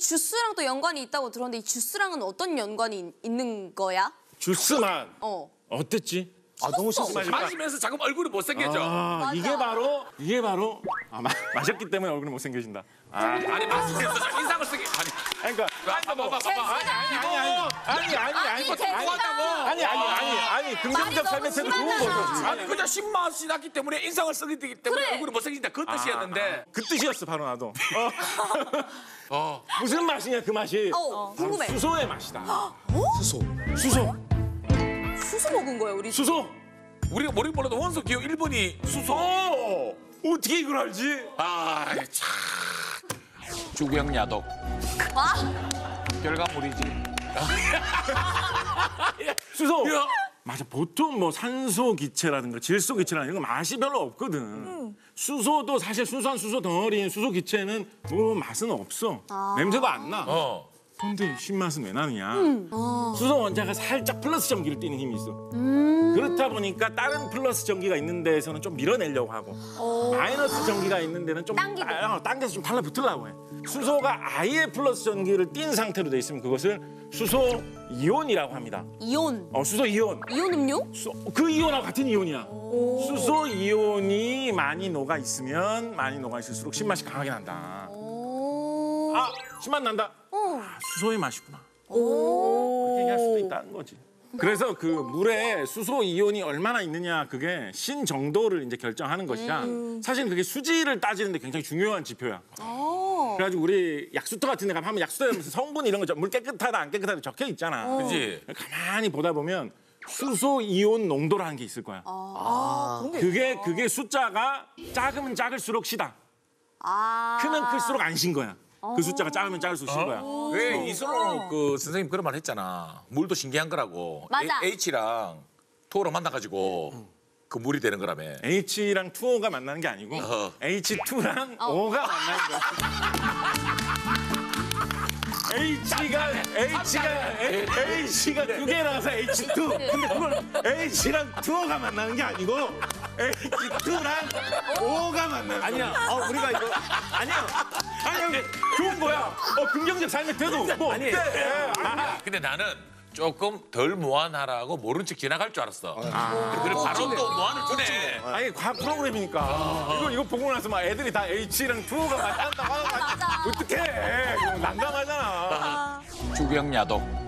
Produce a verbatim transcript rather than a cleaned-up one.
주스랑 또 연관이 있다고 들었는데 이 주스랑은 어떤 연관이 있- 있는 거야? 주스만 어. 어땠지? 아 너무 컸어. 싫어. 마시면서 자꾸 얼굴이 못생겨져. 아, 맞아. 이게 바로 이게 바로 아, 마, 마셨기 때문에 얼굴이 못생겨진다. 아, 아니 마시면서 자꾸 인상을 쓰게. 아니, 그러니까 봐봐, 봐봐, 봐봐. 아니 아니 아니 아니 아니 아니 아니, 아니 제가- 아니 아니 아니 아니 긍정적 삶의 너무 태도 좋은 심하잖아. 거지. 아니 그냥 신맛이 났기 때문에 인상을 쓰기 때문에 그래. 얼굴이 못생긴다 그 뜻이었는데. 그 뜻이었어 바로 나도. 어. 어. 무슨 맛이냐 그 맛이. 어, 궁금해. 수소의 맛이다. 수소. 수소 수수 먹은 거야, 우리. 수소. 우리가 모르긴 몰라도 원소 기호 일 번이 수소. 어 어떻게 이걸 알지? 아 참. 주경야독. 아, 결과물이지. 수소. 야. 맞아 보통 뭐 산소 기체라든가 질소 기체라는 이런 거 맛이 별로 없거든. 수소도 사실 순수한 수소 덩어리인 수소 기체는 뭐 맛은 없어. 냄새도 안 나. 어. 근데 신맛은 왜 나느냐? 수소 원자가 살짝 플러스 전기를 띠는 힘이 있어. 그렇다 보니까 다른 플러스 전기가 있는 데에서는 좀 밀어내려고 하고 마이너스 전기가 있는 데는 좀 당기고. 아, 어, 당겨서 좀 달라붙으려고 해. 수소가 아예 플러스 전기를 띈 상태로 돼 있으면 그것을 수소 이온이라고 합니다. 이온. 어, 수소 이온. 이온 음료? 수, 그 이온하고 같은 이온이야. 수소 이온이 많이 녹아 있으면 많이 녹아 있을수록 신맛이 강하게 난다. 오. 아, 신맛 난다. 어. 아, 수소의 맛이구나. 오. 그렇게 얘기할 수도 있다는 거지. 그래서 그 물에 수소 이온이 얼마나 있느냐 그게 신 정도를 이제 결정하는 것이라 사실 그게 수질을 따지는데 굉장히 중요한 지표야. 어. 그래가지고 우리 약수터 같은 데 가면 하면 약수터에 무슨 성분 이런 거 물 깨끗하다 안 깨끗하다 적혀 있잖아. 그지? 가만히 보다 보면 수소 이온 농도라는 게 있을 거야. 아, 그런 게 그게 그게 숫자가 작으면 작을수록 시다. 아. 크면 클수록 안 신 거야. 그 숫자가 작으면 작을수록 신 거야. 왜 이선호 그 선생님 그런 말 했잖아. 물도 신기한 거라고. 맞아. A- H랑 토랑 만나가지고 그 물이 되는 거라며. H랑 투 O가 만나는 게 아니고 어허. 에이치 투랑 O가 만나는 거야. H가 H가 A- H가 두 개라서 에이치 투. 근데 그걸 H랑 투 O가 만나는 게 아니고 에이치 투랑 O가 만나는 거야. 아니야. 어 우리가 이거 아니야. 아니 좋은 거야. 어 긍정적 삶의 태도. 뭐 아니. 어때? 근데 나는 조금 덜 무한하라고 모른 척 지나갈 줄 알았어. 그래 바로 또 무한을 주네. 아니 과학 프로그램이니까 이거 이거 보고 나서 막 애들이 다 H랑 투 O가 만난다고 하면 어떡해. 이거 난감하잖아. 주경야독.